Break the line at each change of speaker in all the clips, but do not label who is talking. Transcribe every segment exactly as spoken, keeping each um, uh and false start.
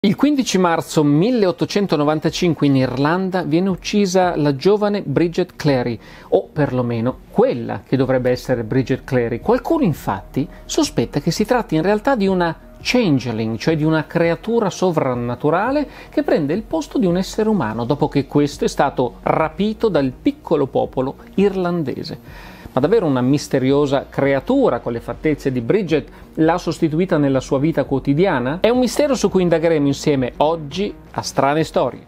Il quindici marzo milleottocentonovantacinque in Irlanda viene uccisa la giovane Bridget Clary, o perlomeno quella che dovrebbe essere Bridget Clary. Qualcuno infatti sospetta che si tratti in realtà di una changeling, cioè di una creatura sovrannaturale che prende il posto di un essere umano dopo che questo è stato rapito dal piccolo popolo irlandese. Ma davvero una misteriosa creatura con le fattezze di Bridget l'ha sostituita nella sua vita quotidiana? È un mistero su cui indagheremo insieme oggi a Strane Storie.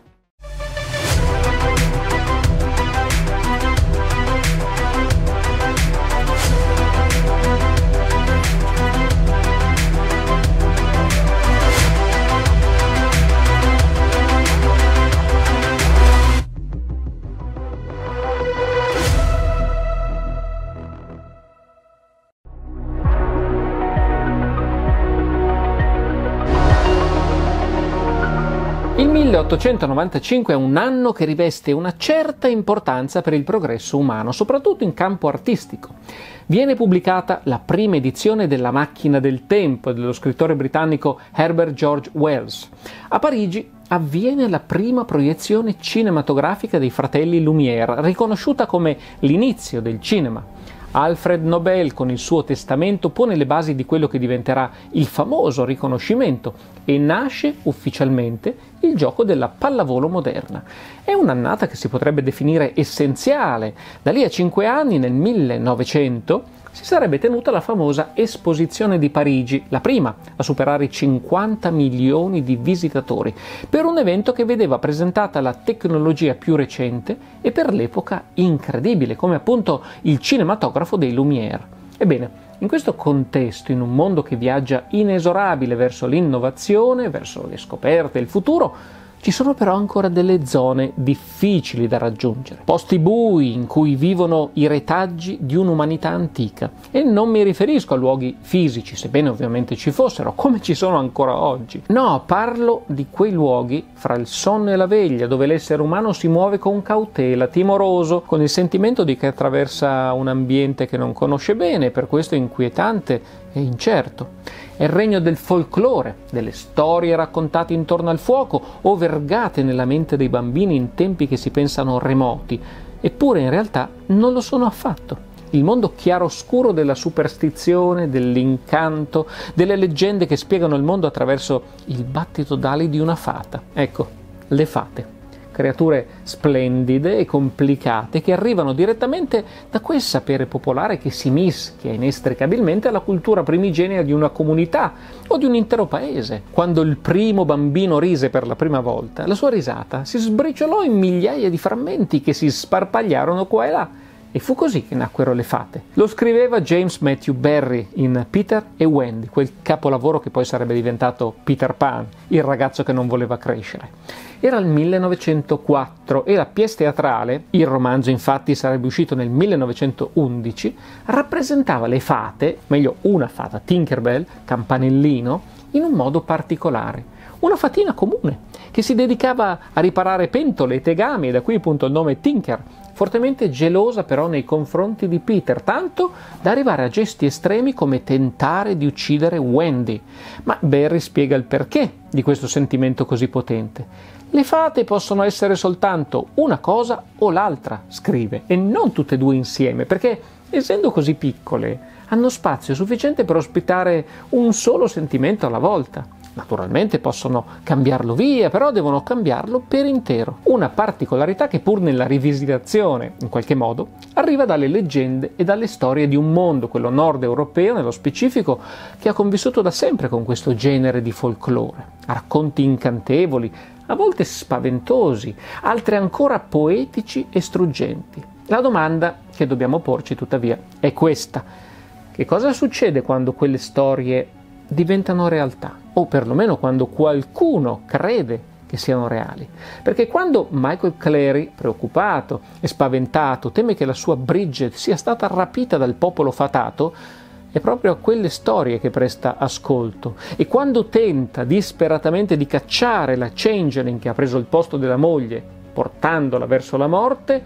Il milleottocentonovantacinque è un anno che riveste una certa importanza per il progresso umano, soprattutto in campo artistico. Viene pubblicata la prima edizione della Macchina del Tempo dello scrittore britannico Herbert George Wells. A Parigi avviene la prima proiezione cinematografica dei fratelli Lumière, riconosciuta come l'inizio del cinema. Alfred Nobel, con il suo testamento, pone le basi di quello che diventerà il famoso riconoscimento e nasce ufficialmente il gioco della pallavolo moderna. È un'annata che si potrebbe definire essenziale. Da lì a cinque anni, nel millenovecento, si sarebbe tenuta la famosa Esposizione di Parigi, la prima a superare i cinquanta milioni di visitatori, per un evento che vedeva presentata la tecnologia più recente e per l'epoca incredibile, come appunto il cinematografo dei Lumière. Ebbene, in questo contesto, in un mondo che viaggia inesorabile verso l'innovazione, verso le scoperte e il futuro, ci sono però ancora delle zone difficili da raggiungere, posti bui in cui vivono i retaggi di un'umanità antica. E non mi riferisco a luoghi fisici, sebbene ovviamente ci fossero, come ci sono ancora oggi. No, parlo di quei luoghi fra il sonno e la veglia, dove l'essere umano si muove con cautela, timoroso, con il sentimento di che attraversa un ambiente che non conosce bene, per questo inquietante e incerto. È il regno del folklore, delle storie raccontate intorno al fuoco o vergate nella mente dei bambini in tempi che si pensano remoti, eppure in realtà non lo sono affatto. Il mondo chiaroscuro della superstizione, dell'incanto, delle leggende che spiegano il mondo attraverso il battito d'ali di una fata. Ecco, le fate. Creature splendide e complicate che arrivano direttamente da quel sapere popolare che si mischia inestricabilmente alla cultura primigenia di una comunità o di un intero paese. Quando il primo bambino rise per la prima volta, la sua risata si sbriciolò in migliaia di frammenti che si sparpagliarono qua e là. E fu così che nacquero le fate. Lo scriveva James Matthew Barrie in Peter e Wendy, quel capolavoro che poi sarebbe diventato Peter Pan, il ragazzo che non voleva crescere. Era il millenovecentoquattro e la pièce teatrale, il romanzo infatti sarebbe uscito nel millenovecentoundici, rappresentava le fate, meglio una fata, Tinkerbell, Campanellino, in un modo particolare. Una fatina comune, che si dedicava a riparare pentole e tegami, e da qui appunto il nome Tinker, fortemente gelosa però nei confronti di Peter, tanto da arrivare a gesti estremi come tentare di uccidere Wendy. Ma Barrie spiega il perché di questo sentimento così potente. Le fate possono essere soltanto una cosa o l'altra, scrive, e non tutte e due insieme, perché essendo così piccole hanno spazio sufficiente per ospitare un solo sentimento alla volta. Naturalmente possono cambiarlo via, però devono cambiarlo per intero. Una particolarità che pur nella rivisitazione, in qualche modo, arriva dalle leggende e dalle storie di un mondo, quello nord europeo nello specifico, che ha convissuto da sempre con questo genere di folklore. Racconti incantevoli, a volte spaventosi, altri ancora poetici e struggenti. La domanda che dobbiamo porci, tuttavia, è questa. Che cosa succede quando quelle storie diventano realtà? O perlomeno quando qualcuno crede che siano reali. Perché quando Michael Clary, preoccupato e spaventato, teme che la sua Bridget sia stata rapita dal popolo fatato, è proprio a quelle storie che presta ascolto. E quando tenta disperatamente di cacciare la changeling che ha preso il posto della moglie, portandola verso la morte,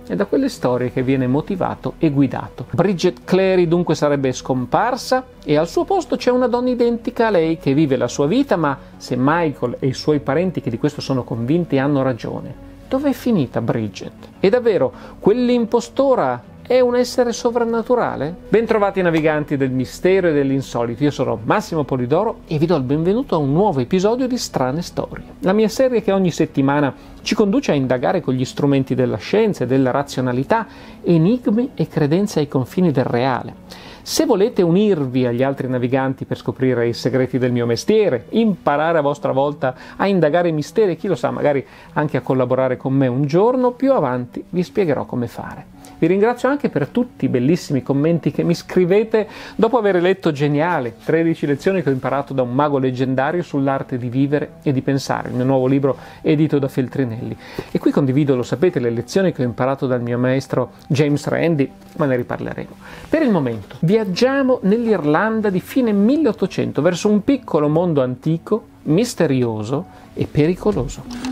È da quelle storie che viene motivato e guidato. Bridget Cleary dunque sarebbe scomparsa e al suo posto c'è una donna identica a lei che vive la sua vita, ma se Michael e i suoi parenti che di questo sono convinti hanno ragione, dove è finita Bridget? E davvero, quell'impostora è un essere sovrannaturale? Bentrovati naviganti del mistero e dell'insolito, io sono Massimo Polidoro e vi do il benvenuto a un nuovo episodio di Strane Storie, la mia serie che ogni settimana ci conduce a indagare con gli strumenti della scienza e della razionalità enigmi e credenze ai confini del reale. Se volete unirvi agli altri naviganti per scoprire i segreti del mio mestiere, imparare a vostra volta a indagare i misteri e chi lo sa, magari anche a collaborare con me un giorno, più avanti vi spiegherò come fare. Vi ringrazio anche per tutti i bellissimi commenti che mi scrivete dopo aver letto Geniale, tredici lezioni che ho imparato da un mago leggendario sull'arte di vivere e di pensare, il mio nuovo libro edito da Feltrinelli. E qui condivido, lo sapete, le lezioni che ho imparato dal mio maestro James Randi, ma ne riparleremo. Per il momento viaggiamo nell'Irlanda di fine milleottocento verso un piccolo mondo antico, misterioso e pericoloso.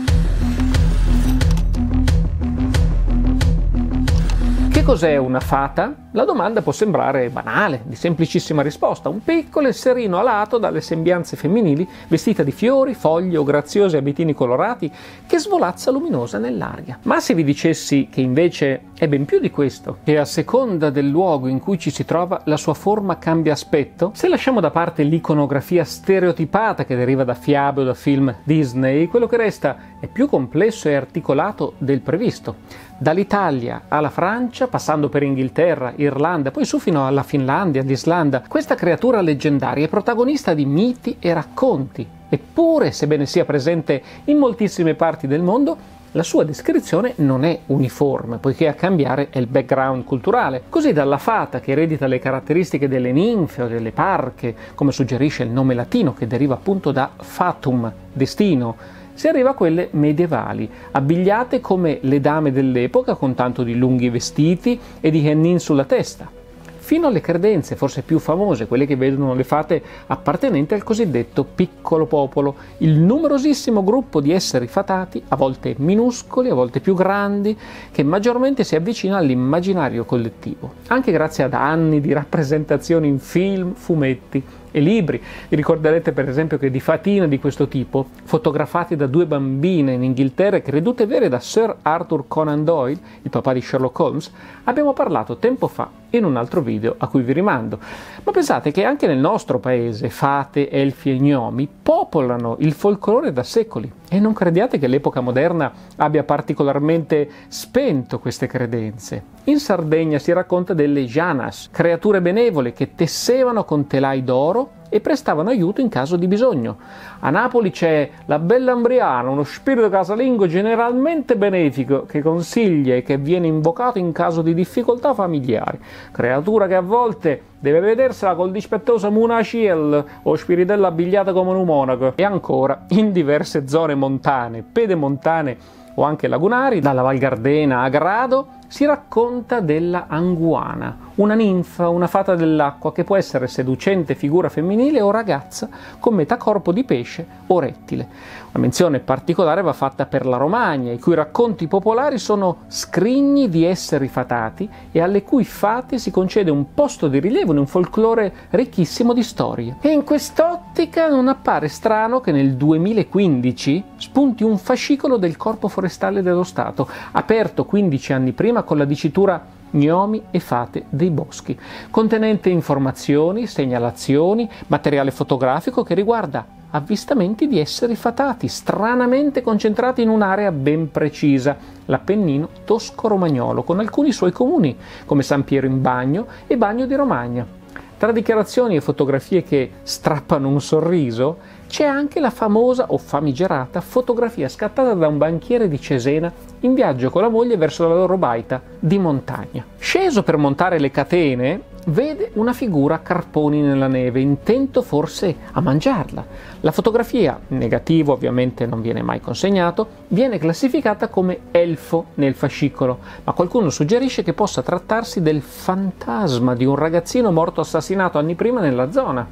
Che cos'è una fata? La domanda può sembrare banale, di semplicissima risposta. Un piccolo esserino alato dalle sembianze femminili, vestita di fiori, foglie o graziosi abitini colorati, che svolazza luminosa nell'aria. Ma se vi dicessi che invece è ben più di questo, che a seconda del luogo in cui ci si trova la sua forma cambia aspetto? Se lasciamo da parte l'iconografia stereotipata che deriva da fiabe o da film Disney, quello che resta è più complesso e articolato del previsto. Dall'Italia alla Francia, passando per Inghilterra, Irlanda, poi su fino alla Finlandia, l'Islanda, questa creatura leggendaria è protagonista di miti e racconti. Eppure, sebbene sia presente in moltissime parti del mondo, la sua descrizione non è uniforme, poiché a cambiare è il background culturale. Così dalla fata, che eredita le caratteristiche delle ninfe o delle parche, come suggerisce il nome latino che deriva appunto da fatum, destino, si arriva a quelle medievali, abbigliate come le dame dell'epoca con tanto di lunghi vestiti e di hennin sulla testa, fino alle credenze forse più famose, quelle che vedono le fate appartenenti al cosiddetto piccolo popolo, il numerosissimo gruppo di esseri fatati, a volte minuscoli, a volte più grandi, che maggiormente si avvicina all'immaginario collettivo, anche grazie ad anni di rappresentazioni in film, fumetti e libri. Vi ricorderete per esempio che di fatine di questo tipo, fotografati da due bambine in Inghilterra e credute vere da Sir Arthur Conan Doyle, il papà di Sherlock Holmes, abbiamo parlato tempo fa in un altro video a cui vi rimando. Ma pensate che anche nel nostro paese fate, elfi e gnomi popolano il folklore da secoli e non crediate che l'epoca moderna abbia particolarmente spento queste credenze. In Sardegna si racconta delle janas, creature benevole che tessevano con telai d'oro e prestavano aiuto in caso di bisogno. A Napoli c'è la Bella Ambriana, uno spirito casalingo generalmente benefico che consiglia e che viene invocato in caso di difficoltà familiari. Creatura che a volte deve vedersela col dispettoso Munaciel o spiritella abbigliata come un monaco. E ancora, in diverse zone montane, pedemontane o anche lagunari, dalla Val Gardena a Grado, si racconta della Anguana, una ninfa, una fata dell'acqua che può essere seducente figura femminile o ragazza con metà corpo di pesce o rettile. Una menzione particolare va fatta per la Romagna, i cui racconti popolari sono scrigni di esseri fatati e alle cui fate si concede un posto di rilievo in un folklore ricchissimo di storie. E in quest'ottica non appare strano che nel duemilaquindici spunti un fascicolo del Corpo Forestale dello Stato, aperto quindici anni prima con la dicitura Gnomi e fate dei boschi, contenente informazioni, segnalazioni, materiale fotografico che riguarda avvistamenti di esseri fatati, stranamente concentrati in un'area ben precisa, l'Appennino tosco-romagnolo, con alcuni suoi comuni, come San Piero in Bagno e Bagno di Romagna. Tra dichiarazioni e fotografie che strappano un sorriso, c'è anche la famosa o famigerata fotografia scattata da un banchiere di Cesena in viaggio con la moglie verso la loro baita di montagna. Sceso per montare le catene, vede una figura a carponi nella neve, intento forse a mangiarla. La fotografia, negativo ovviamente non viene mai consegnato, viene classificata come elfo nel fascicolo, ma qualcuno suggerisce che possa trattarsi del fantasma di un ragazzino morto assassinato anni prima nella zona.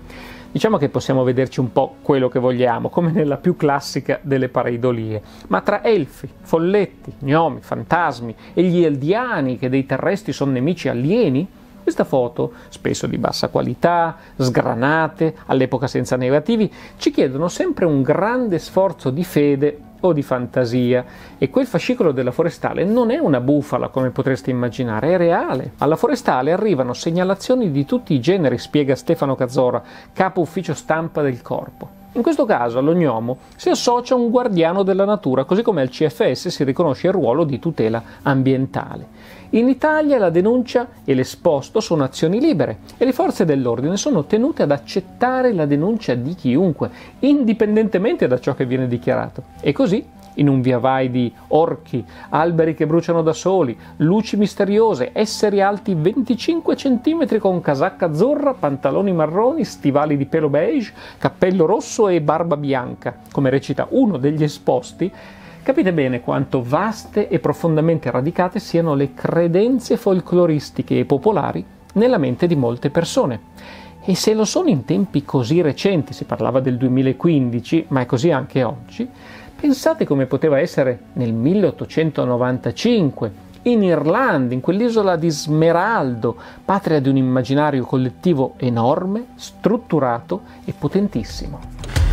Diciamo che possiamo vederci un po' quello che vogliamo, come nella più classica delle pareidolie, ma tra elfi, folletti, gnomi, fantasmi e gli eldiani che dei terrestri sono nemici alieni, questa foto, spesso di bassa qualità, sgranate, all'epoca senza negativi, ci chiedono sempre un grande sforzo di fede o di fantasia, e quel fascicolo della Forestale non è una bufala come potreste immaginare, è reale. Alla Forestale arrivano segnalazioni di tutti i generi, spiega Stefano Cazzora, capo ufficio stampa del Corpo. In questo caso allo gnomo si associa un guardiano della natura, così come al C F S si riconosce il ruolo di tutela ambientale. In Italia la denuncia e l'esposto sono azioni libere e le forze dell'ordine sono tenute ad accettare la denuncia di chiunque, indipendentemente da ciò che viene dichiarato. E così, in un via vai di orchi, alberi che bruciano da soli, luci misteriose, esseri alti venticinque centimetri con casacca azzurra, pantaloni marroni, stivali di pelo beige, cappello rosso e barba bianca, come recita uno degli esposti, capite bene quanto vaste e profondamente radicate siano le credenze folcloristiche e popolari nella mente di molte persone. E se lo sono in tempi così recenti, si parlava del duemilaquindici, ma è così anche oggi, pensate come poteva essere nel milleottocentonovantacinque, in Irlanda, in quell'isola di Smeraldo, patria di un immaginario collettivo enorme, strutturato e potentissimo.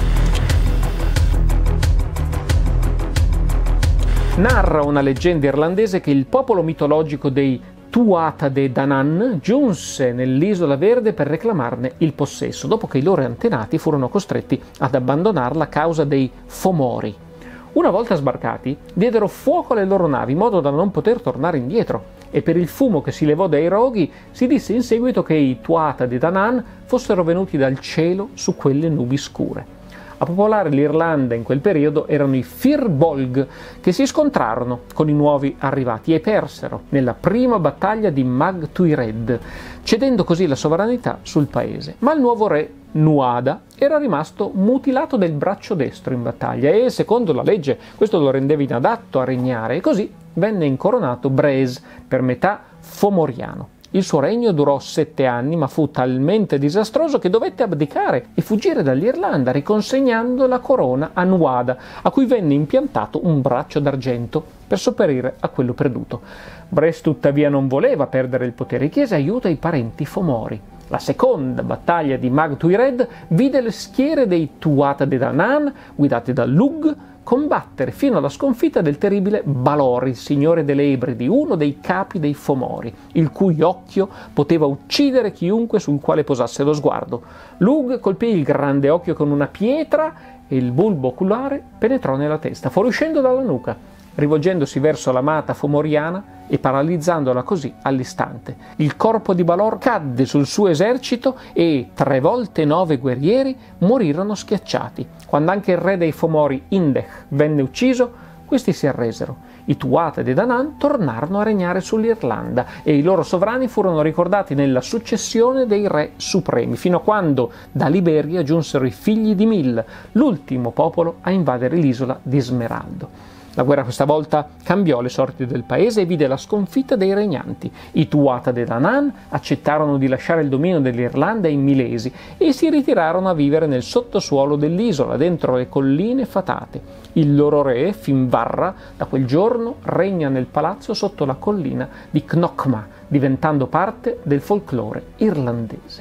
Narra una leggenda irlandese che il popolo mitologico dei Tuatha Dé Danann giunse nell'Isola Verde per reclamarne il possesso, dopo che i loro antenati furono costretti ad abbandonarla a causa dei Fomori. Una volta sbarcati, diedero fuoco alle loro navi in modo da non poter tornare indietro, e per il fumo che si levò dai roghi si disse in seguito che i Tuatha Dé Danann fossero venuti dal cielo su quelle nubi scure. A popolare l'Irlanda in quel periodo erano i Fir Bolg, che si scontrarono con i nuovi arrivati e persero nella prima battaglia di Mag Tuired, cedendo così la sovranità sul paese. Ma il nuovo re, Nuada, era rimasto mutilato del braccio destro in battaglia e, secondo la legge, questo lo rendeva inadatto a regnare, e così venne incoronato Brez, per metà fomoriano. Il suo regno durò sette anni, ma fu talmente disastroso che dovette abdicare e fuggire dall'Irlanda, riconsegnando la corona a Nuada, a cui venne impiantato un braccio d'argento per sopperire a quello perduto. Brez tuttavia non voleva perdere il potere e chiese aiuto ai parenti Fomori. La seconda battaglia di Mag Tuired vide le schiere dei Tuatha Dé Danann, guidate da Lug, combattere fino alla sconfitta del terribile Balor, il signore delle Ebridi, uno dei capi dei Fomori, il cui occhio poteva uccidere chiunque sul quale posasse lo sguardo. Lug colpì il grande occhio con una pietra e il bulbo oculare penetrò nella testa, fuoriuscendo dalla nuca, rivolgendosi verso l'amata fomoriana e paralizzandola così all'istante. Il corpo di Balor cadde sul suo esercito e tre volte nove guerrieri morirono schiacciati. Quando anche il re dei Fomori, Indech, venne ucciso, questi si arresero. I Tuatha Dé Danann tornarono a regnare sull'Irlanda e i loro sovrani furono ricordati nella successione dei re supremi, fino a quando da Liberia giunsero i figli di Mil, l'ultimo popolo a invadere l'isola di Smeraldo. La guerra questa volta cambiò le sorti del paese e vide la sconfitta dei regnanti. I Tuatha Dé Danann accettarono di lasciare il dominio dell'Irlanda ai Milesi e si ritirarono a vivere nel sottosuolo dell'isola, dentro le colline fatate. Il loro re, Finvarra, da quel giorno regna nel palazzo sotto la collina di Knockma, diventando parte del folklore irlandese.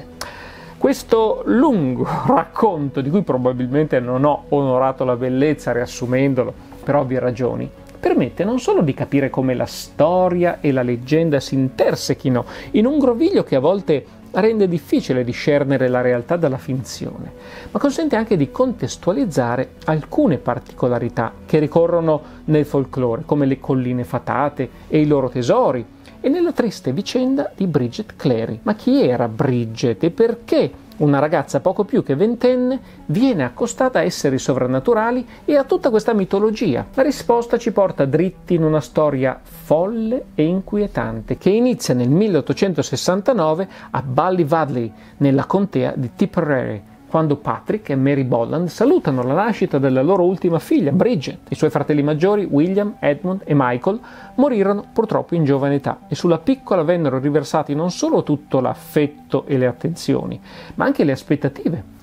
Questo lungo racconto, di cui probabilmente non ho onorato la bellezza riassumendolo per ovvie ragioni, permette non solo di capire come la storia e la leggenda si intersechino in un groviglio che a volte rende difficile discernere la realtà dalla finzione, ma consente anche di contestualizzare alcune particolarità che ricorrono nel folklore, come le colline fatate e i loro tesori, e nella triste vicenda di Bridget Cleary. Ma chi era Bridget e perché una ragazza poco più che ventenne viene accostata a esseri sovrannaturali e a tutta questa mitologia? La risposta ci porta dritti in una storia folle e inquietante che inizia nel milleottocentosessantanove a Ballivadley, nella contea di Tipperary, quando Patrick e Mary Bolland salutano la nascita della loro ultima figlia, Bridget. I suoi fratelli maggiori, William, Edmund e Michael, morirono purtroppo in giovane età e sulla piccola vennero riversati non solo tutto l'affetto e le attenzioni, ma anche le aspettative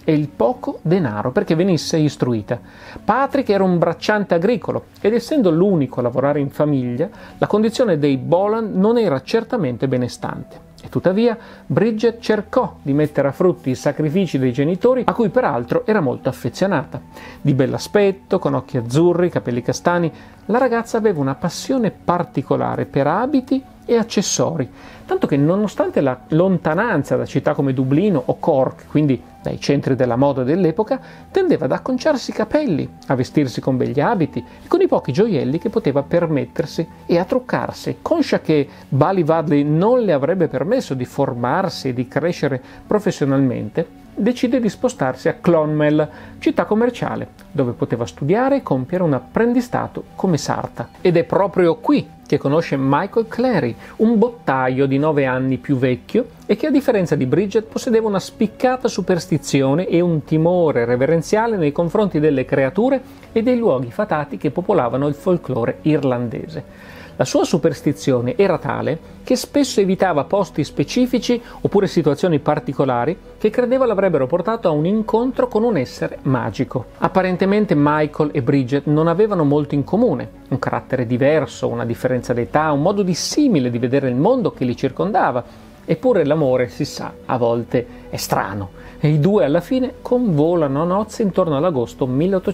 e il poco denaro perché venisse istruita. Patrick era un bracciante agricolo ed essendo l'unico a lavorare in famiglia, la condizione dei Boland non era certamente benestante. E tuttavia Bridget cercò di mettere a frutti i sacrifici dei genitori, a cui peraltro era molto affezionata. Di bell'aspetto, con occhi azzurri, capelli castani, la ragazza aveva una passione particolare per abiti e accessori, tanto che nonostante la lontananza da città come Dublino o Cork, quindi dai centri della moda dell'epoca, tendeva ad acconciarsi i capelli, a vestirsi con begli abiti e con i pochi gioielli che poteva permettersi e a truccarsi, conscia che Ballywardley non le avrebbe permesso di formarsi e di crescere professionalmente. Decide di spostarsi a Clonmel, città commerciale, dove poteva studiare e compiere un apprendistato come sarta. Ed è proprio qui che conosce Michael Clary, un bottaio di nove anni più vecchio e che a differenza di Bridget possedeva una spiccata superstizione e un timore reverenziale nei confronti delle creature e dei luoghi fatati che popolavano il folklore irlandese. La sua superstizione era tale che spesso evitava posti specifici oppure situazioni particolari che credeva l'avrebbero portato a un incontro con un essere magico. Apparentemente Michael e Bridget non avevano molto in comune, un carattere diverso, una differenza d'età, un modo dissimile di vedere il mondo che li circondava, eppure l'amore, si sa, a volte è strano, e i due alla fine convolano a nozze intorno all'agosto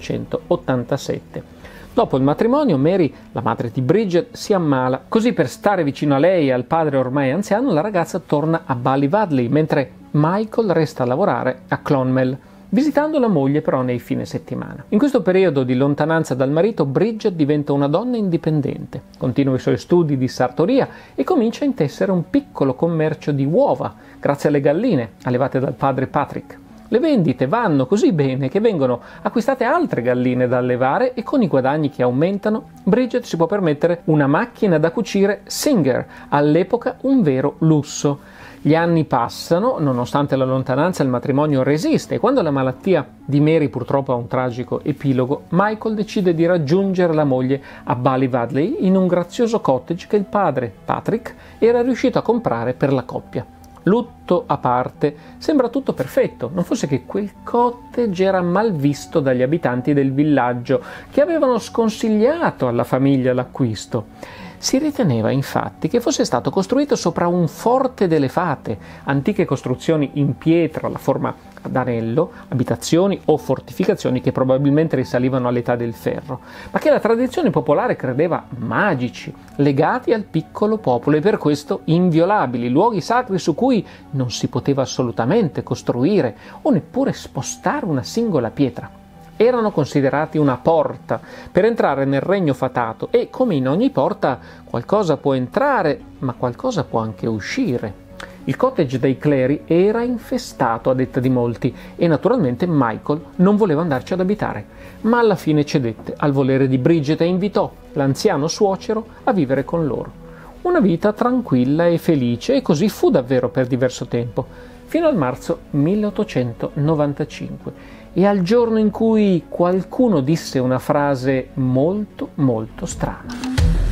milleottocentottantasette. Dopo il matrimonio, Mary, la madre di Bridget, si ammala. Così, per stare vicino a lei e al padre ormai anziano, la ragazza torna a Ballywardley, mentre Michael resta a lavorare a Clonmel, visitando la moglie però nei fine settimana. In questo periodo di lontananza dal marito, Bridget diventa una donna indipendente, continua i suoi studi di sartoria e comincia a intessere un piccolo commercio di uova, grazie alle galline allevate dal padre Patrick. Le vendite vanno così bene che vengono acquistate altre galline da allevare e con i guadagni che aumentano, Bridget si può permettere una macchina da cucire Singer, all'epoca un vero lusso. Gli anni passano, nonostante la lontananza il matrimonio resiste e quando la malattia di Mary purtroppo ha un tragico epilogo, Michael decide di raggiungere la moglie a Ballywardley in un grazioso cottage che il padre, Patrick, era riuscito a comprare per la coppia. Lutto a parte, sembra tutto perfetto, non fosse che quel cottage era mal visto dagli abitanti del villaggio, che avevano sconsigliato alla famiglia l'acquisto. Si riteneva infatti che fosse stato costruito sopra un forte delle fate, antiche costruzioni in pietra alla forma d'anello, abitazioni o fortificazioni che probabilmente risalivano all'età del ferro, ma che la tradizione popolare credeva magici, legati al piccolo popolo e per questo inviolabili, luoghi sacri su cui non si poteva assolutamente costruire o neppure spostare una singola pietra. Erano considerati una porta per entrare nel regno fatato e, come in ogni porta, qualcosa può entrare, ma qualcosa può anche uscire. Il cottage dei Clary era infestato a detta di molti e naturalmente Michael non voleva andarci ad abitare, ma alla fine cedette al volere di Bridget e invitò l'anziano suocero a vivere con loro. Una vita tranquilla e felice, e così fu davvero per diverso tempo, fino al marzo milleottocentonovantacinque e al giorno in cui qualcuno disse una frase molto molto strana.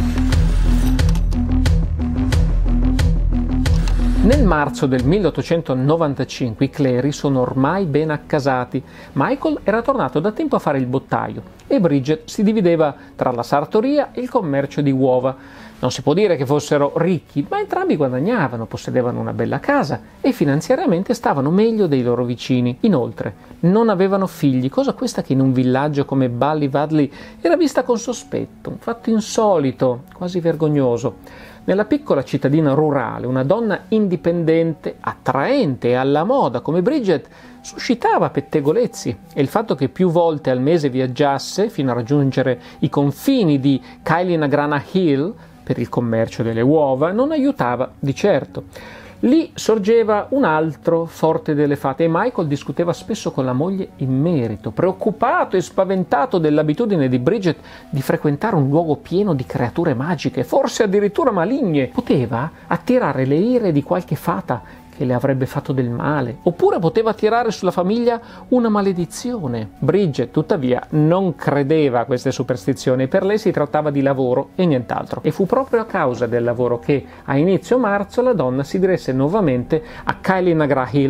Nel marzo del milleottocentonovantacinque i Clary sono ormai ben accasati. Michael era tornato da tempo a fare il bottaio e Bridget si divideva tra la sartoria e il commercio di uova. Non si può dire che fossero ricchi, ma entrambi guadagnavano, possedevano una bella casa e finanziariamente stavano meglio dei loro vicini. Inoltre, non avevano figli, cosa questa che in un villaggio come Ballywardley era vista con sospetto, un fatto insolito, quasi vergognoso. Nella piccola cittadina rurale, una donna indipendente, attraente e alla moda come Bridget suscitava pettegolezzi e il fatto che più volte al mese viaggiasse fino a raggiungere i confini di Killinagranagh Hill per il commercio delle uova non aiutava di certo. Lì sorgeva un altro forte delle fate e Michael discuteva spesso con la moglie in merito, preoccupato e spaventato dell'abitudine di Bridget di frequentare un luogo pieno di creature magiche, forse addirittura maligne. Poteva attirare le ire di qualche fata che le avrebbe fatto del male, oppure poteva attirare sulla famiglia una maledizione. Bridget, tuttavia, non credeva a queste superstizioni, per lei si trattava di lavoro e nient'altro. E fu proprio a causa del lavoro che, a inizio marzo, la donna si diresse nuovamente a Killinagranagh Hill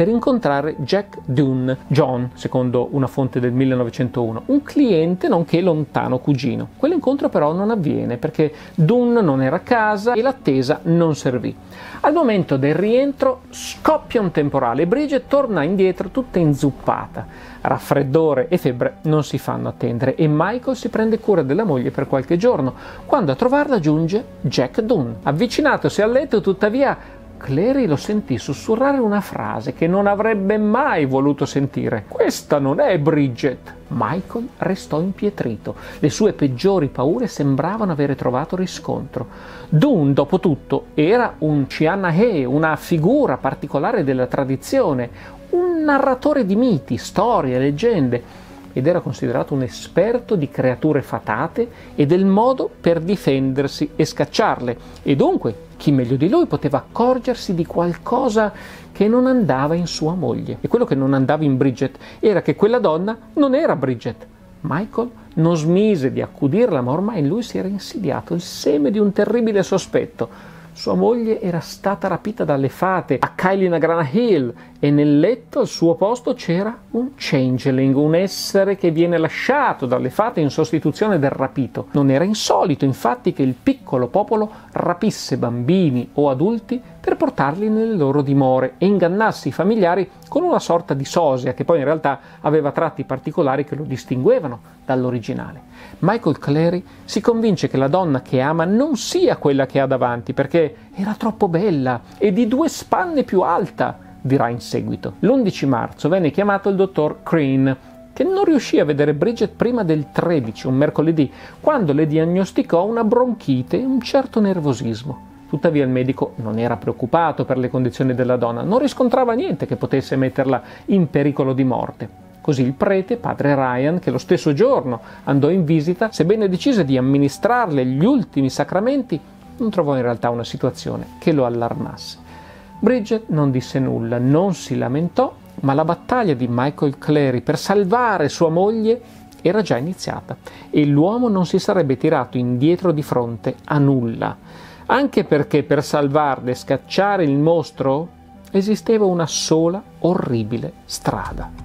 per incontrare Jack Dunn, John, secondo una fonte del millenovecentouno, un cliente nonché lontano cugino. Quell'incontro però non avviene perché Dunn non era a casa e l'attesa non servì. Al momento del rientro scoppia un temporale e Bridget torna indietro tutta inzuppata. Raffreddore e febbre non si fanno attendere e Michael si prende cura della moglie per qualche giorno, quando a trovarla giunge Jack Dunn. Avvicinatosi al letto, tuttavia, Clary lo sentì sussurrare una frase che non avrebbe mai voluto sentire. «Questa non è Bridget!» Michael restò impietrito. Le sue peggiori paure sembravano avere trovato riscontro. Dunn, dopo tutto, era un Ciannahe, una figura particolare della tradizione, un narratore di miti, storie, leggende, ed era considerato un esperto di creature fatate e del modo per difendersi e scacciarle, e dunque chi meglio di lui poteva accorgersi di qualcosa che non andava in sua moglie. E quello che non andava in Bridget era che quella donna non era Bridget. Michael non smise di accudirla, ma ormai in lui si era insidiato il seme di un terribile sospetto. Sua moglie era stata rapita dalle fate a Kilinagrana Hill e nel letto al suo posto c'era un changeling, un essere che viene lasciato dalle fate in sostituzione del rapito. Non era insolito, infatti, che il piccolo popolo rapisse bambini o adulti per portarli nelle loro dimore e ingannasse i familiari con una sorta di sosia che poi in realtà aveva tratti particolari che lo distinguevano dall'originale. Michael Clary si convince che la donna che ama non sia quella che ha davanti perché era troppo bella e di due spanne più alta, dirà in seguito. L'undici marzo venne chiamato il dottor Crane, che non riuscì a vedere Bridget prima del tredici, un mercoledì, quando le diagnosticò una bronchite e un certo nervosismo. Tuttavia il medico non era preoccupato per le condizioni della donna, non riscontrava niente che potesse metterla in pericolo di morte. Così il prete, padre Ryan, che lo stesso giorno andò in visita, sebbene decise di amministrarle gli ultimi sacramenti, non trovò in realtà una situazione che lo allarmasse. Bridget non disse nulla, non si lamentò, ma la battaglia di Michael Clary per salvare sua moglie era già iniziata e l'uomo non si sarebbe tirato indietro di fronte a nulla. Anche perché per salvarle e scacciare il mostro esisteva una sola orribile strada.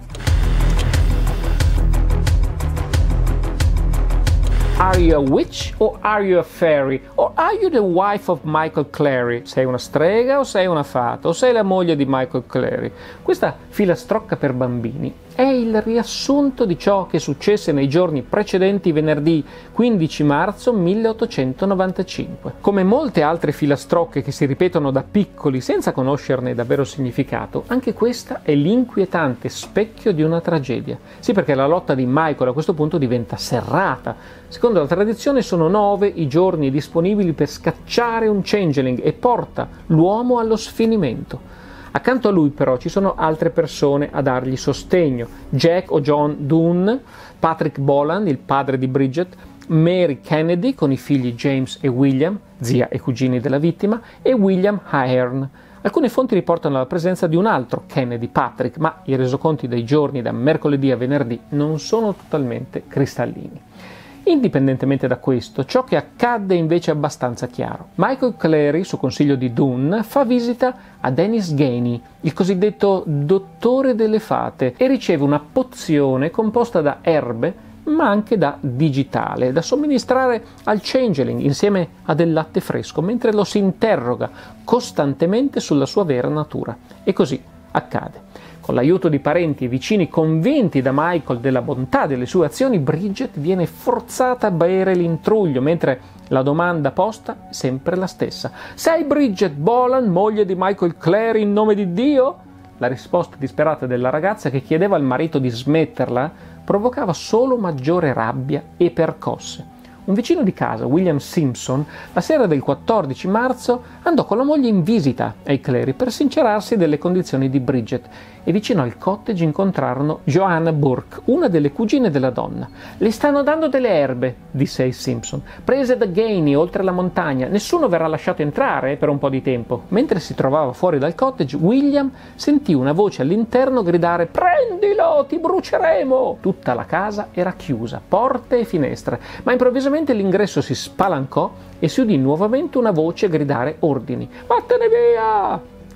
Are you a witch or are you a fairy? Or are you the wife of Michael Clary? Sei una strega o sei una fata? O sei la moglie di Michael Clary? Questa filastrocca per bambini è il riassunto di ciò che successe nei giorni precedenti venerdì quindici marzo milleottocentonovantacinque. Come molte altre filastrocche che si ripetono da piccoli senza conoscerne davvero significato, anche questa è l'inquietante specchio di una tragedia. Sì, perché la lotta di Michael a questo punto diventa serrata. Secondo la tradizione sono nove i giorni disponibili per scacciare un changeling e porta l'uomo allo sfinimento. Accanto a lui però ci sono altre persone a dargli sostegno: Jack o John Dunn, Patrick Boland, il padre di Bridget, Mary Kennedy con i figli James e William, zia e cugini della vittima, e William Ahern. Alcune fonti riportano la presenza di un altro Kennedy, Patrick, ma i resoconti dei giorni da mercoledì a venerdì non sono totalmente cristallini. Indipendentemente da questo, ciò che accadde invece è abbastanza chiaro. Michael Clary, su consiglio di Dunn, fa visita a Dennis Gainey, il cosiddetto dottore delle fate, e riceve una pozione composta da erbe, ma anche da digitale, da somministrare al changeling insieme a del latte fresco, mentre lo si interroga costantemente sulla sua vera natura. E così accade. Con l'aiuto di parenti e vicini convinti da Michael della bontà delle sue azioni, Bridget viene forzata a bere l'intruglio, mentre la domanda posta è sempre la stessa. «Sei Bridget Boland, moglie di Michael Clary, in nome di Dio?» La risposta disperata della ragazza, che chiedeva al marito di smetterla, provocava solo maggiore rabbia e percosse. Un vicino di casa, William Simpson, la sera del quattordici marzo andò con la moglie in visita ai Clary per sincerarsi delle condizioni di Bridget e vicino al cottage incontrarono Joanna Burke, una delle cugine della donna. «Le stanno dando delle erbe», disse ai Simpson, «prese da Gainey oltre la montagna. Nessuno verrà lasciato entrare per un po' di tempo». Mentre si trovava fuori dal cottage, William sentì una voce all'interno gridare «Prendilo, ti bruceremo!». Tutta la casa era chiusa, porte e finestre, ma improvvisamente l'ingresso si spalancò e si udì nuovamente una voce gridare ordini. «Vattene via!».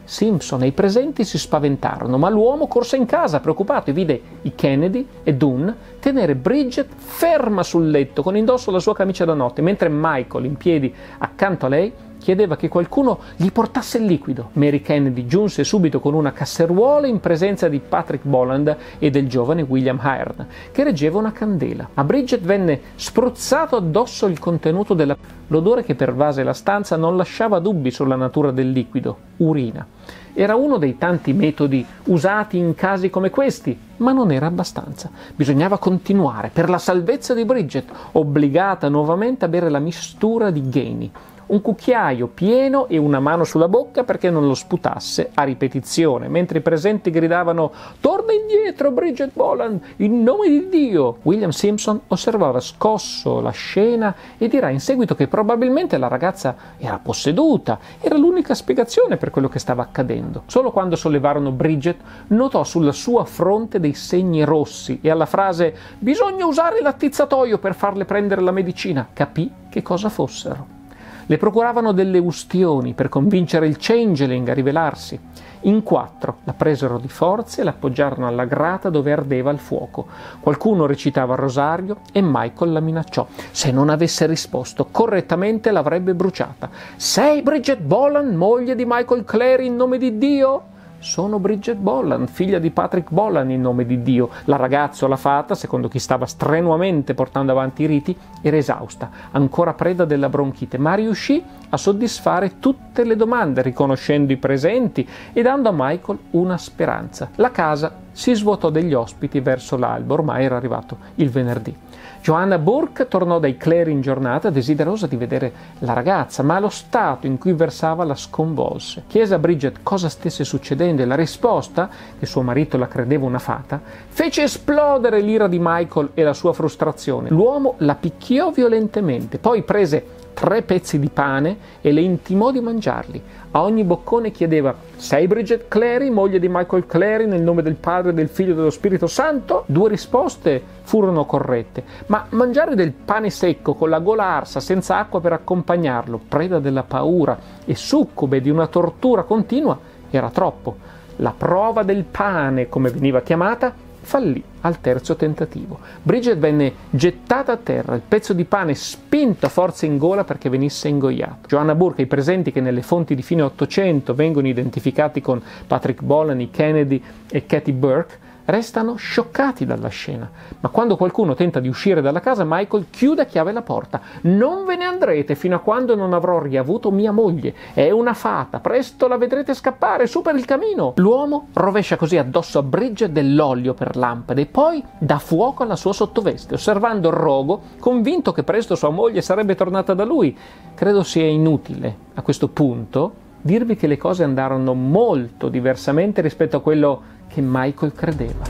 Simpson e i presenti si spaventarono, ma l'uomo corse in casa preoccupato e vide i Kennedy e Dunn tenere Bridget ferma sul letto con indosso la sua camicia da notte, mentre Michael, in piedi accanto a lei, chiedeva che qualcuno gli portasse il liquido. Mary Kennedy giunse subito con una casseruola in presenza di Patrick Boland e del giovane William Hearn, che reggeva una candela. A Bridget venne spruzzato addosso il contenuto della... L'odore che pervase la stanza non lasciava dubbi sulla natura del liquido, urina. Era uno dei tanti metodi usati in casi come questi, ma non era abbastanza. Bisognava continuare, per la salvezza di Bridget, obbligata nuovamente a bere la mistura di Gainey. Un cucchiaio pieno e una mano sulla bocca perché non lo sputasse a ripetizione, mentre i presenti gridavano «Torna indietro, Bridget Boland, in nome di Dio!». William Simpson osservava scosso la scena e dirà in seguito che probabilmente la ragazza era posseduta, era l'unica spiegazione per quello che stava accadendo. Solo quando sollevarono Bridget notò sulla sua fronte dei segni rossi e alla frase «Bisogna usare l'attizzatoio per farle prendere la medicina», capì che cosa fossero. Le procuravano delle ustioni per convincere il Changeling a rivelarsi. In quattro la presero di forza e l'appoggiarono alla grata dove ardeva il fuoco. Qualcuno recitava il rosario e Michael la minacciò. Se non avesse risposto correttamente l'avrebbe bruciata. «Sei Bridget Boland, moglie di Michael Clary in nome di Dio?» «Sono Bridget Boland, figlia di Patrick Boland in nome di Dio». La ragazza o la fata, secondo chi stava strenuamente portando avanti i riti, era esausta, ancora preda della bronchite, ma riuscì a soddisfare tutte le domande, riconoscendo i presenti e dando a Michael una speranza. La casa si svuotò degli ospiti verso l'alba, ormai era arrivato il venerdì. Joanna Burke tornò dai Clary in giornata, desiderosa di vedere la ragazza, ma lo stato in cui versava la sconvolse. Chiese a Bridget cosa stesse succedendo e la risposta, che suo marito la credeva una fata, fece esplodere l'ira di Michael e la sua frustrazione. L'uomo la picchiò violentemente, poi prese tre pezzi di pane e le intimò di mangiarli. A ogni boccone chiedeva: «Sei Bridget Clary, moglie di Michael Clary, nel nome del Padre, del Figlio e dello Spirito Santo?» Due risposte furono corrette, ma mangiare del pane secco con la gola arsa, senza acqua per accompagnarlo, preda della paura e succube di una tortura continua, era troppo. La prova del pane, come veniva chiamata, fallì al terzo tentativo. Bridget venne gettata a terra, il pezzo di pane spinto a forza in gola perché venisse ingoiato. Joanna Burke e i presenti, che nelle fonti di fine Ottocento vengono identificati con Patrick Boland, Kennedy e Katie Burke, restano scioccati dalla scena. Ma quando qualcuno tenta di uscire dalla casa, Michael chiude a chiave la porta. «Non ve ne andrete fino a quando non avrò riavuto mia moglie. È una fata, presto la vedrete scappare, su per il camino!» L'uomo rovescia così addosso a Bridget dell'olio per lampade e poi dà fuoco alla sua sottoveste, osservando il rogo, convinto che presto sua moglie sarebbe tornata da lui. Credo sia inutile, a questo punto, dirvi che le cose andarono molto diversamente rispetto a quello che Michael credeva.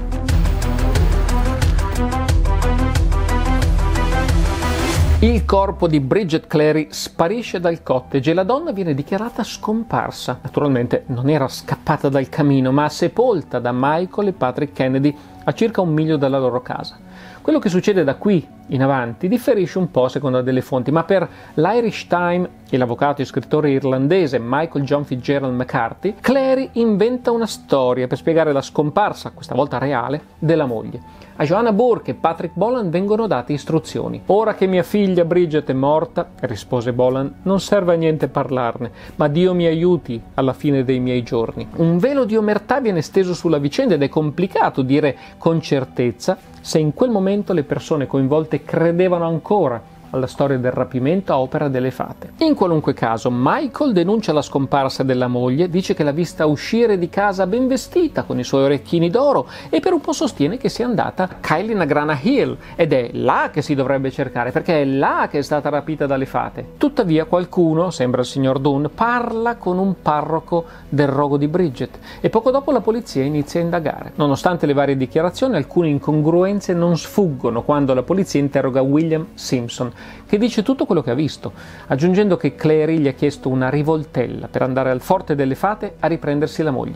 Il corpo di Bridget Clary sparisce dal cottage e la donna viene dichiarata scomparsa. Naturalmente non era scappata dal camino, ma sepolta da Michael e Patrick Kennedy a circa un miglio dalla loro casa. Quello che succede da qui in avanti differisce un po' a seconda delle fonti, ma per l'Irish Times e l'avvocato e scrittore irlandese Michael John Fitzgerald McCarthy, Clary inventa una storia per spiegare la scomparsa, questa volta reale, della moglie. A Joanna Burke e Patrick Boland vengono date istruzioni. «Ora che mia figlia Bridget è morta», rispose Boland, «non serve a niente parlarne, ma Dio mi aiuti alla fine dei miei giorni». Un velo di omertà viene steso sulla vicenda ed è complicato dire con certezza se in quel momento le persone coinvolte credevano ancora alla storia del rapimento a opera delle fate. In qualunque caso, Michael denuncia la scomparsa della moglie, dice che l'ha vista uscire di casa ben vestita, con i suoi orecchini d'oro, e per un po' sostiene che sia andata a Killynagrana Hill, ed è là che si dovrebbe cercare, perché è là che è stata rapita dalle fate. Tuttavia qualcuno, sembra il signor Dunn, parla con un parroco del rogo di Bridget, e poco dopo la polizia inizia a indagare. Nonostante le varie dichiarazioni, alcune incongruenze non sfuggono quando la polizia interroga William Simpson, che dice tutto quello che ha visto, aggiungendo che Clary gli ha chiesto una rivoltella per andare al Forte delle Fate a riprendersi la moglie.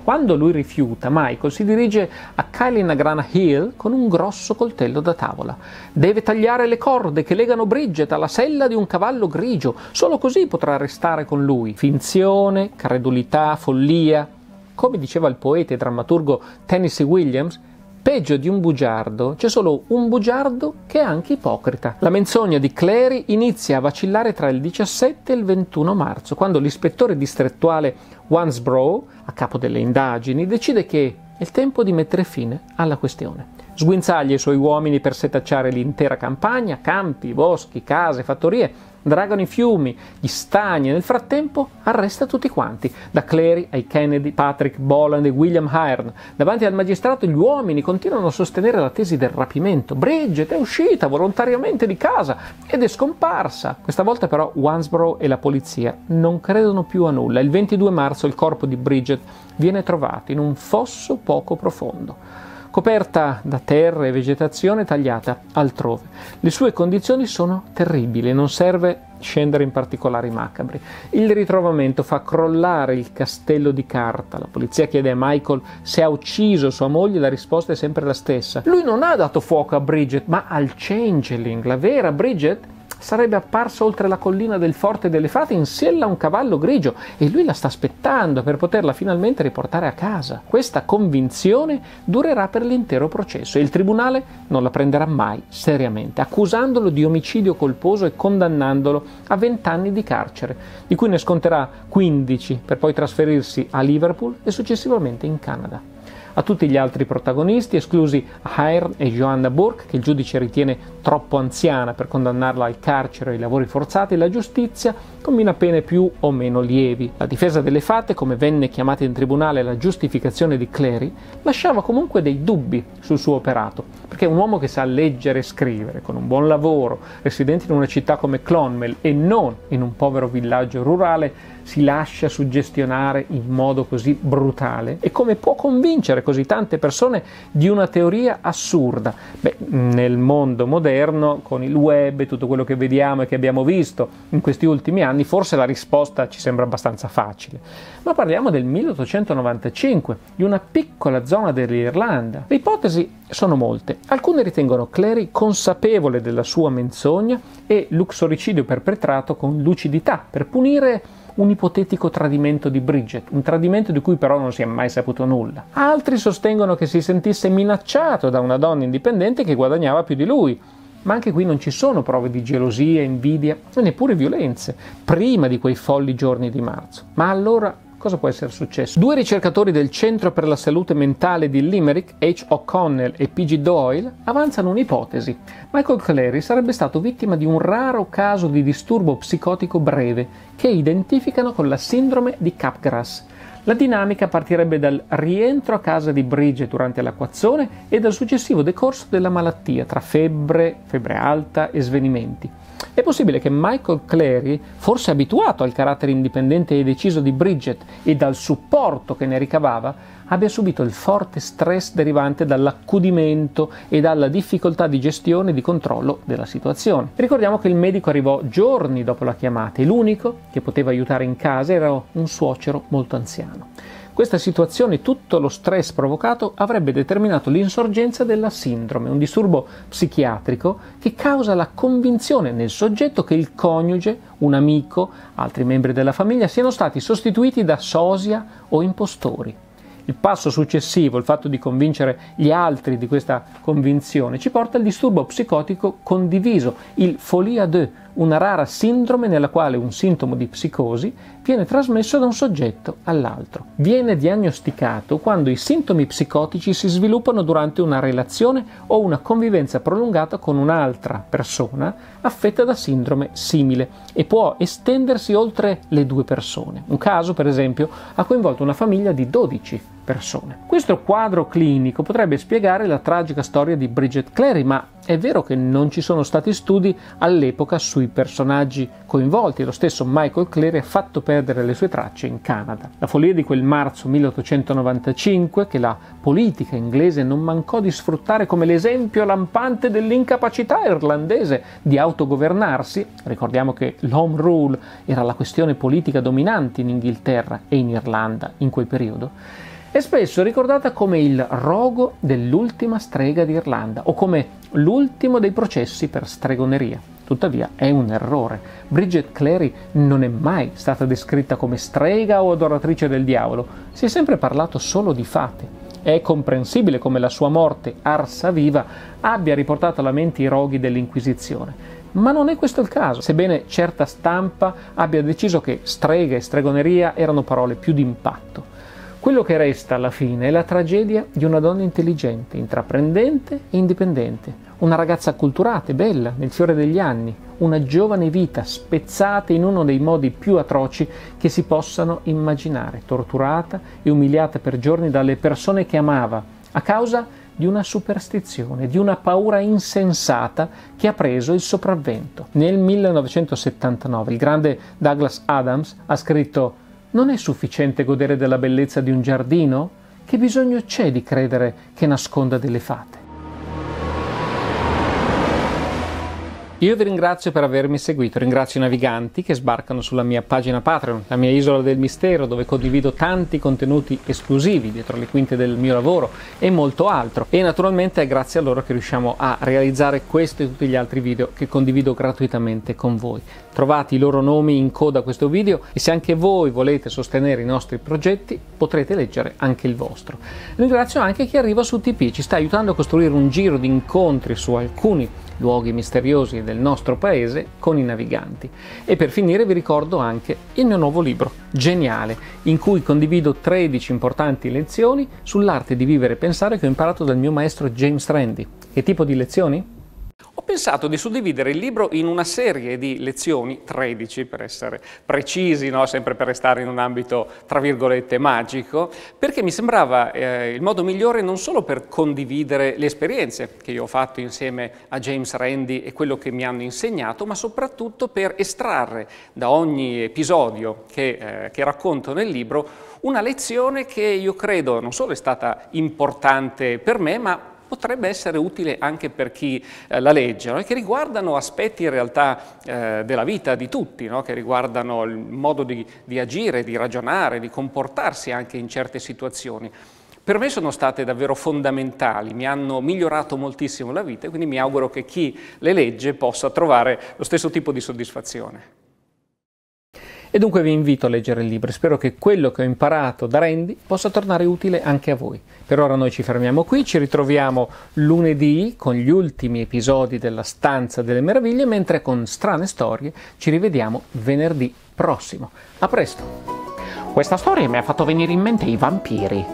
Quando lui rifiuta, Michael si dirige a Kilinagrana Hill con un grosso coltello da tavola. Deve tagliare le corde che legano Bridget alla sella di un cavallo grigio, solo così potrà restare con lui. Finzione, credulità, follia. Come diceva il poeta e drammaturgo Tennessee Williams, peggio di un bugiardo c'è solo un bugiardo che è anche ipocrita. La menzogna di Clary inizia a vacillare tra il diciassette e il ventuno marzo, quando l'ispettore distrettuale Wansbrough, a capo delle indagini, decide che è il tempo di mettere fine alla questione. Sguinzaglia i suoi uomini per setacciare l'intera campagna, campi, boschi, case, fattorie, dragano i fiumi, gli stagni, e nel frattempo arresta tutti quanti, da Clary ai Kennedy, Patrick, Boland e William Hearn. Davanti al magistrato gli uomini continuano a sostenere la tesi del rapimento. Bridget è uscita volontariamente di casa ed è scomparsa. Questa volta però Wansbrough e la polizia non credono più a nulla. Il ventidue marzo il corpo di Bridget viene trovato in un fosso poco profondo, coperta da terra e vegetazione tagliata altrove. Le sue condizioni sono terribili, non serve scendere in particolari macabri. Il ritrovamento fa crollare il castello di carta. La polizia chiede a Michael se ha ucciso sua moglie, la risposta è sempre la stessa. Lui non ha dato fuoco a Bridget, ma al Changeling. La vera Bridget sarebbe apparsa oltre la collina del Forte delle Fate in sella a un cavallo grigio e lui la sta aspettando per poterla finalmente riportare a casa. Questa convinzione durerà per l'intero processo e il tribunale non la prenderà mai seriamente, accusandolo di omicidio colposo e condannandolo a vent'anni di carcere, di cui ne sconterà quindici per poi trasferirsi a Liverpool e successivamente in Canada. A tutti gli altri protagonisti, esclusi Hearn e Joanna Burke, che il giudice ritiene troppo anziana per condannarla al carcere e ai lavori forzati, la giustizia combina pene più o meno lievi. La difesa delle Fate, come venne chiamata in tribunale la giustificazione di Clary, lasciava comunque dei dubbi sul suo operato, perché un uomo che sa leggere e scrivere, con un buon lavoro, residente in una città come Clonmel e non in un povero villaggio rurale, si lascia suggestionare in modo così brutale? E come può convincere così tante persone di una teoria assurda? Beh, nel mondo moderno, con il web e tutto quello che vediamo e che abbiamo visto in questi ultimi anni, forse la risposta ci sembra abbastanza facile. Ma parliamo del milleottocentonovantacinque, di una piccola zona dell'Irlanda. Le ipotesi sono molte. Alcune ritengono Clary consapevole della sua menzogna e l'uxoricidio perpetrato con lucidità per punire un ipotetico tradimento di Bridget, un tradimento di cui però non si è mai saputo nulla. Altri sostengono che si sentisse minacciato da una donna indipendente che guadagnava più di lui, ma anche qui non ci sono prove di gelosia, invidia e neppure violenze, prima di quei folli giorni di marzo. Ma allora cosa può essere successo? Due ricercatori del Centro per la Salute Mentale di Limerick, H. O'Connell e P G Doyle, avanzano un'ipotesi. Michael Clary sarebbe stato vittima di un raro caso di disturbo psicotico breve che identificano con la sindrome di Capgras. La dinamica partirebbe dal rientro a casa di Bridget durante l'acquazzone e dal successivo decorso della malattia, tra febbre, febbre alta e svenimenti. È possibile che Michael Clary, forse abituato al carattere indipendente e deciso di Bridget e dal supporto che ne ricavava, abbia subito il forte stress derivante dall'accudimento e dalla difficoltà di gestione e di controllo della situazione. Ricordiamo che il medico arrivò giorni dopo la chiamata e l'unico che poteva aiutare in casa era un suocero molto anziano. Questa situazione, tutto lo stress provocato, avrebbe determinato l'insorgenza della sindrome, un disturbo psichiatrico che causa la convinzione nel soggetto che il coniuge, un amico, altri membri della famiglia siano stati sostituiti da sosia o impostori. Il passo successivo, il fatto di convincere gli altri di questa convinzione, ci porta al disturbo psicotico condiviso, il folie à deux, una rara sindrome nella quale un sintomo di psicosi viene trasmesso da un soggetto all'altro. Viene diagnosticato quando i sintomi psicotici si sviluppano durante una relazione o una convivenza prolungata con un'altra persona affetta da sindrome simile e può estendersi oltre le due persone. Un caso, per esempio, ha coinvolto una famiglia di dodici persone. Questo quadro clinico potrebbe spiegare la tragica storia di Bridget Clary, ma è vero che non ci sono stati studi all'epoca sui personaggi coinvolti. Lo stesso Michael Clary ha fatto perdere le sue tracce in Canada. La follia di quel marzo milleottocentonovantacinque, che la politica inglese non mancò di sfruttare come l'esempio lampante dell'incapacità irlandese di autogovernarsi, ricordiamo che l'Home Rule era la questione politica dominante in Inghilterra e in Irlanda in quel periodo, È spesso ricordata come il rogo dell'ultima strega d'Irlanda o come l'ultimo dei processi per stregoneria. Tuttavia è un errore. Bridget Cleary non è mai stata descritta come strega o adoratrice del diavolo, si è sempre parlato solo di fate. È comprensibile come la sua morte, arsa viva, abbia riportato alla mente i roghi dell'Inquisizione. Ma non è questo il caso, sebbene certa stampa abbia deciso che strega e stregoneria erano parole più d'impatto. Quello che resta alla fine è la tragedia di una donna intelligente, intraprendente e indipendente, una ragazza acculturata e bella, nel fiore degli anni, una giovane vita spezzata in uno dei modi più atroci che si possano immaginare, torturata e umiliata per giorni dalle persone che amava, a causa di una superstizione, di una paura insensata che ha preso il sopravvento. Nel millenovecentosettantanove il grande Douglas Adams ha scritto: «Non è sufficiente godere della bellezza di un giardino? Che bisogno c'è di credere che nasconda delle fate?» Io vi ringrazio per avermi seguito, ringrazio i naviganti che sbarcano sulla mia pagina Patreon, la mia isola del mistero, dove condivido tanti contenuti esclusivi dietro le quinte del mio lavoro e molto altro. E naturalmente è grazie a loro che riusciamo a realizzare questo e tutti gli altri video che condivido gratuitamente con voi. Trovate i loro nomi in coda a questo video e se anche voi volete sostenere i nostri progetti potrete leggere anche il vostro. Ringrazio anche chi arriva su T P, ci sta aiutando a costruire un giro di incontri su alcuni luoghi misteriosi del nostro paese con i naviganti. E per finire vi ricordo anche il mio nuovo libro, geniale, in cui condivido tredici importanti lezioni sull'arte di vivere e pensare che ho imparato dal mio maestro James Randi. Che tipo di lezioni? Ho pensato di suddividere il libro in una serie di lezioni, tredici per essere precisi, no? Sempre per restare in un ambito tra virgolette magico, perché mi sembrava eh, il modo migliore non solo per condividere le esperienze che io ho fatto insieme a James Randi e quello che mi hanno insegnato, ma soprattutto per estrarre da ogni episodio che, eh, che racconto nel libro una lezione che io credo non solo è stata importante per me, ma potrebbe essere utile anche per chi eh, la legge, no? E che riguardano aspetti in realtà eh, della vita di tutti, no? Che riguardano il modo di, di agire, di ragionare, di comportarsi anche in certe situazioni. Per me sono state davvero fondamentali, mi hanno migliorato moltissimo la vita e quindi mi auguro che chi le legge possa trovare lo stesso tipo di soddisfazione. E dunque vi invito a leggere il libro e spero che quello che ho imparato da Randi possa tornare utile anche a voi. Per ora noi ci fermiamo qui, ci ritroviamo lunedì con gli ultimi episodi della Stanza delle Meraviglie, mentre con Strane Storie ci rivediamo venerdì prossimo. A presto! Questa storia mi ha fatto venire in mente i vampiri.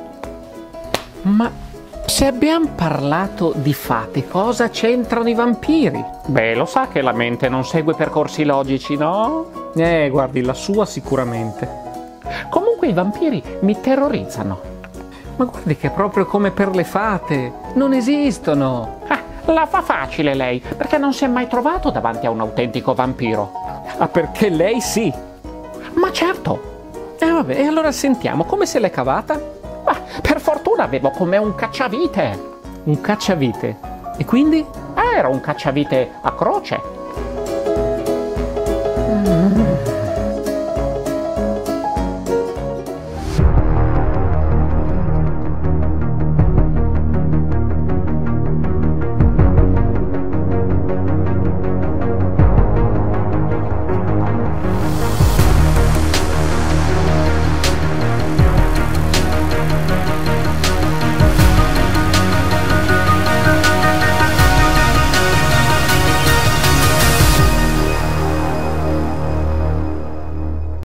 Ma se abbiamo parlato di fate, cosa c'entrano i vampiri? Beh, lo sa che la mente non segue percorsi logici, no? Eh, guardi, la sua sicuramente. Comunque i vampiri mi terrorizzano. Ma guardi che è proprio come per le fate, non esistono. Ah, la fa facile lei, perché non si è mai trovato davanti a un autentico vampiro. Ah, perché lei sì. Ma certo. E eh, vabbè, e allora sentiamo, come se l'è cavata? Ah, per fortuna avevo con me un cacciavite. Un cacciavite? E quindi? Ah, era un cacciavite a croce. Mm.